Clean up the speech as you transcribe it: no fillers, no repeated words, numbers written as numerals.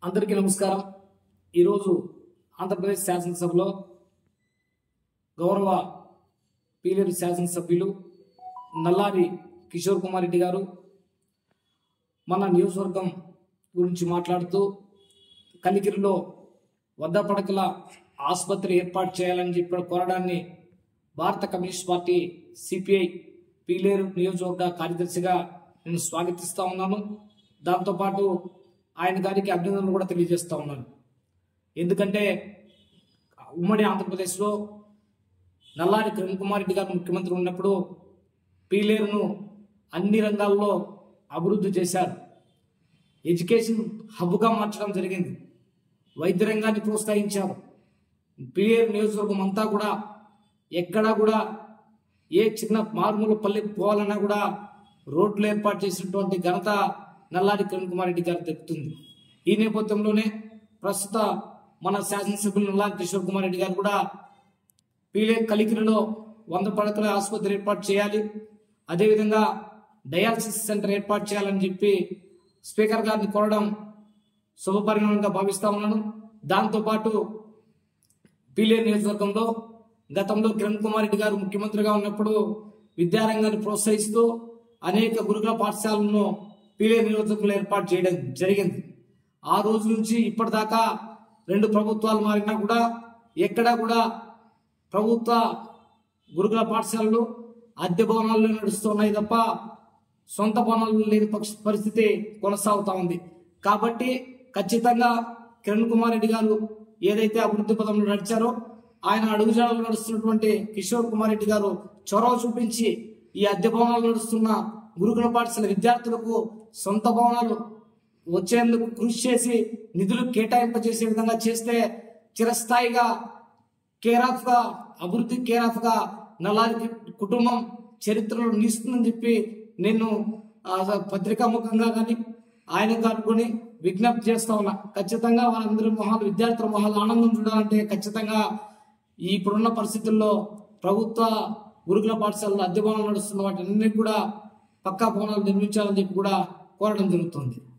అందరికీ నమస్కారం। ఈరోజు ఆంధ్రప్రదేశ్ శాసనసభలో గౌరవ పీలేరు శాసనసభ్యులు నల్లారి కిషోర్ కుమార్ రెడ్డి గారు మన నియోజకవర్గం గురించి మాట్లాడుతూ కలికిరిలో వద్ద పడకల ఆసుపత్రి ఏర్పాటు చేయాలని చెప్పి కోరడాన్ని భారత కమ్యూనిస్ట్ పార్టీ సిపిఐ పీలేరు నియోజకవర్గ కార్యదర్శిగా నేను స్వాగతిస్తా ఉన్నాను। దాంతో పాటు ఆయన గారికి అభినందనలు కూడా తెలియజేస్తా ఉన్నాను। ఎందుకంటే ఉమ్మడి ఆంధ్రప్రదేశ్లో నల్లారి కిరణ్ కుమార్ రెడ్డి గారు ముఖ్యమంత్రి ఉన్నప్పుడు పీలేరును అన్ని రంగాల్లో అభివృద్ధి చేశారు। ఎడ్యుకేషన్ హబ్గా మార్చడం జరిగింది, వైద్య రంగాన్ని ప్రోత్సహించారు। పీలేరు నియోజకవర్గం అంతా కూడా ఎక్కడా కూడా ఏ చిన్న మారుమూల పల్లెకి పోవాలన్నా కూడా రోడ్లు ఏర్పాటు చేసినటువంటి ఘనత నల్లారి కిరణ్ కుమార్ రెడ్డి గారు దక్కుతుంది। ఈ నేపథ్యంలోనే ప్రస్తుత మన శాసనసభ్యులు నల్లారి కిషోర్ కుమార్ రెడ్డి గారు కూడా కలికిరిలో 100 పడకల ఆసుపత్రి ఏర్పాటు చేయాలి, అదేవిధంగా డయాలసిస్ సెంటర్ ఏర్పాటు చేయాలని చెప్పి స్పీకర్ గారిని కోరడం శుభపరిణామంగా భావిస్తా ఉన్నాను। దాంతోపాటు పీలేరు నియోజకవర్గంలో గతంలో కిరణ్ కుమార్ రెడ్డి గారు ముఖ్యమంత్రిగా ఉన్నప్పుడు విద్యారంగాన్ని ప్రోత్సహిస్తూ అనేక గురుకుల పాఠశాలను పీలేరు నియోజకవర్గంలో ఏర్పాటు చేయడం జరిగింది। ఆ రోజు నుంచి ఇప్పటిదాకా 2 ప్రభుత్వాలు మారినా కూడా ఎక్కడా కూడా ప్రభుత్వ గురుకుల పాఠశాలలు అద్దె భవనాల్లో నడుస్తున్నాయి తప్ప సొంత భవనాలు లేని పరిస్థితి కొనసాగుతా ఉంది। కాబట్టి ఖచ్చితంగా కిరణ్ కుమార్ రెడ్డి గారు ఏదైతే అభివృద్ధి పదంలో నడిచారో ఆయన అడుగుజాడలు నడుస్తున్నటువంటి కిషోర్ కుమార్ రెడ్డి గారు చొరవ చూపించి ఈ అద్దె భవనాలు నడుస్తున్న గురుకుల పాఠశాల విద్యార్థులకు సొంత భవనాలు వచ్చేందుకు కృషి చేసి నిధులు కేటాయింపజేసే విధంగా చేస్తే చిరస్థాయిగా కేరాఫ్గా అభివృద్ధి కేరాఫ్గా నల్లారి కుటుంబం చరిత్రలో నిలుస్తుందని చెప్పి నేను పత్రికాముఖంగా కానీ ఆయన కనుక్కొని విజ్ఞప్తి చేస్తా ఉన్నా। ఖచ్చితంగా వాళ్ళందరి మొహాలు విద్యార్థుల మొహాలు ఆనందం చూడాలంటే ఖచ్చితంగా ఇప్పుడున్న పరిస్థితుల్లో ప్రభుత్వ గురుకుల పాఠశాలలో అద్దె భవనాలు నడుస్తున్న వాటిని కూడా పక్కా భవనాలు నిర్మించాలని చెప్పి కూడా కోరడం జరుగుతుంది।